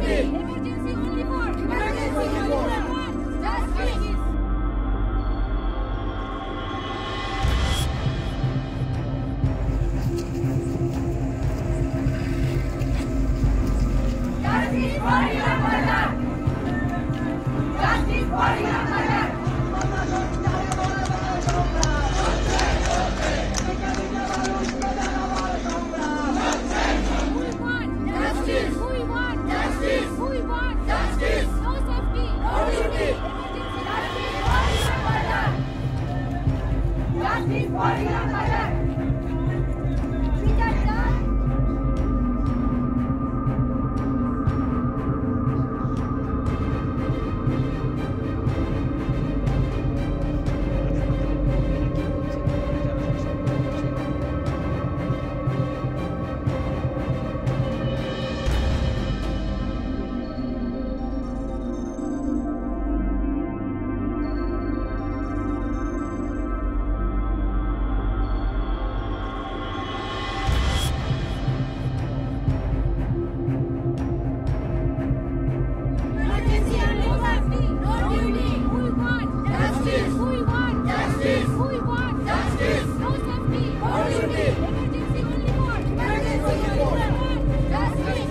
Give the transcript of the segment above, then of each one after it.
Emergency only for justice. Justice for your mother. Justice for your mother. Who we want? Justice. Who we want? Justice. Who we want? Justice. No safety. No duty. Emergency. Justice for your mother. Is that done? Emergency and no safety. No duty. Who we want? Justice. Who we want? Justice. Who we want? Justice. No safety. No duty. Emergency only for justice.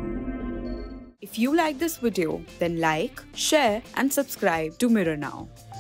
If you like this video, then like, share and subscribe to Mirror Now.